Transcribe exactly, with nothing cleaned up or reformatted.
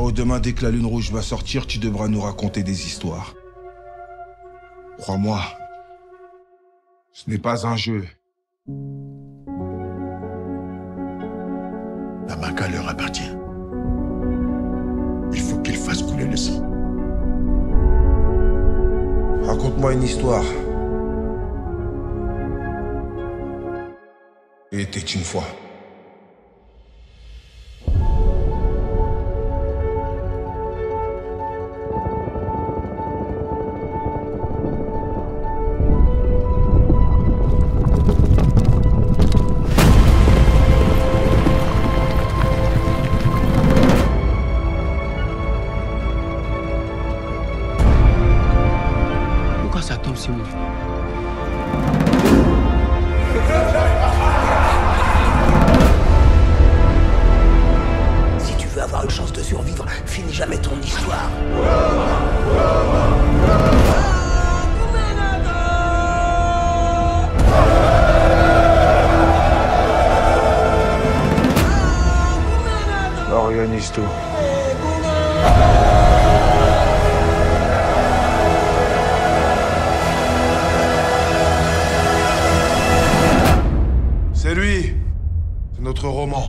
Frérot, demain, dès que la lune rouge va sortir, tu devras nous raconter des histoires. Crois-moi, ce n'est pas un jeu. La Maca leur appartient. Il faut qu'ils fassent couler le sang. Raconte-moi une histoire. Il était une fois. Pourquoi ça tombe sur moi? Si tu veux avoir une chance de survivre, finis jamais ton histoire. Organise tout. C'est lui. C'est notre roman.